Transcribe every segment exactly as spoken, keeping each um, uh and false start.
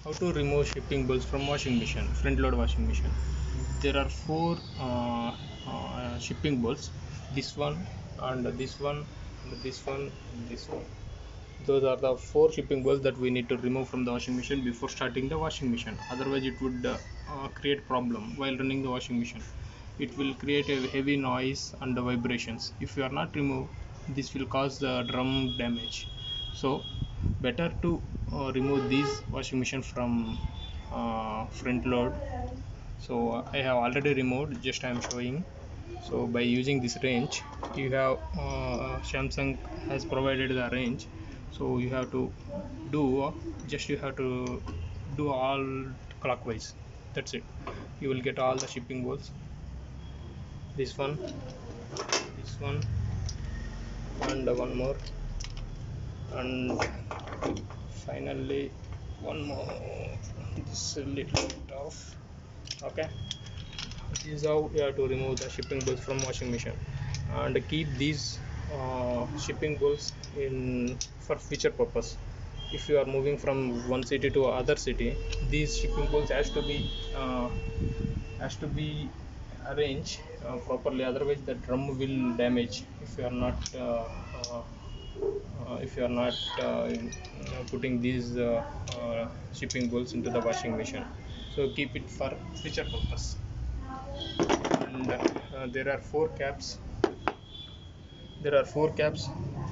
How to remove shipping bolts from washing machine, front load washing machine. There are four uh, uh, shipping bolts, this one and this one and this one and this one. Those are the four shipping bolts that we need to remove from the washing machine before starting the washing machine. Otherwise it would uh, uh, create problem while running the washing machine. It will create a heavy noise and the vibrations. If you are not remove, this will cause the drum damage. So better to uh, remove these washing machine from uh, front load. So uh, I have already removed, just I am showing. So by using this wrench, you have uh, Samsung has provided the wrench, so you have to do just you have to do all clockwise. That's it. You will get all the shipping bolts. This one, this one, and one more, and finally one more. This is a little bit off. Okay, this is how you have to remove the shipping bolts from washing machine, and keep these uh, shipping bolts in for future purpose. If you are moving from one city to other city, these shipping bolts has to be uh, has to be arranged uh, properly, otherwise the drum will damage if you are not uh, uh, uh, if you are not uh, in, uh, putting these uh, uh, shipping bolts into the washing machine. So keep it for future purpose. And uh, there are four caps. There are four caps.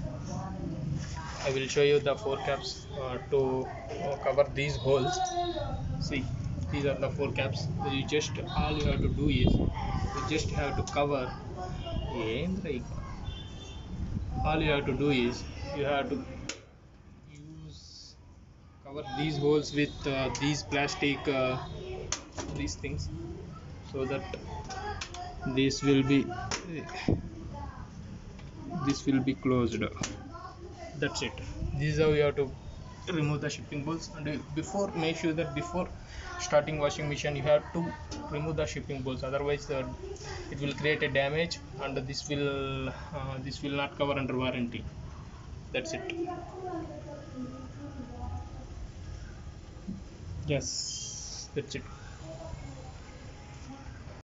I will show you the four caps uh, to uh, cover these holes. See, these are the four caps. You just all you have to do is you just have to cover. All you have to do is you have to use cover these holes with uh, these plastic uh, these things, so that this will be this will be closed. That's it. This is how you have to remove the shipping bolts. And before, make sure that before starting washing machine you have to remove the shipping bolts, otherwise uh, it will create a damage, and this will uh, this will not cover under warranty. That's it. Yes, that's it.